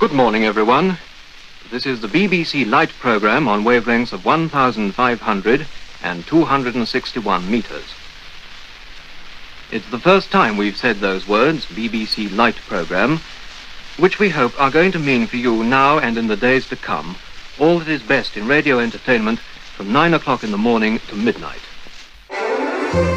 Good morning, everyone. This is the BBC Light programme on wavelengths of 1,500 and 261 metres. It's the first time we've said those words, BBC Light programme, which we hope are going to mean for you now and in the days to come all that is best in radio entertainment from 9 o'clock in the morning to midnight.